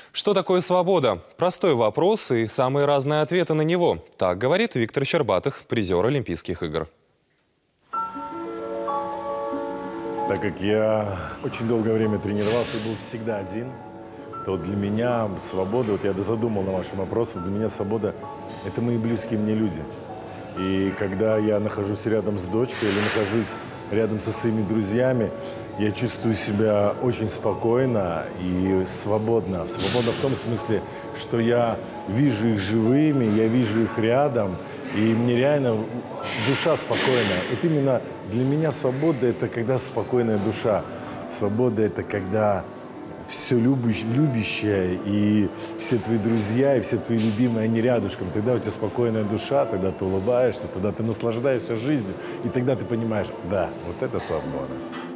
Что такое свобода? Простой вопрос и самые разные ответы на него. Так говорит Виктор Щербатых, призер Олимпийских игр. Так как я очень долгое время тренировался и был всегда один, то для меня свобода, вот я задумал на вашем вопросе, для меня свобода – это мои близкие мне люди. И когда я нахожусь рядом с дочкой или нахожусь рядом со своими друзьями, я чувствую себя очень спокойно и свободно. Свободно в том смысле, что я вижу их живыми, я вижу их рядом, и мне реально душа спокойна. Вот именно для меня свобода – это когда спокойная душа. Свобода – это когда все любящее, и все твои друзья, и все твои любимые, они рядышком. Тогда у тебя спокойная душа, тогда ты улыбаешься, тогда ты наслаждаешься жизнью, и тогда ты понимаешь, да, вот это свобода.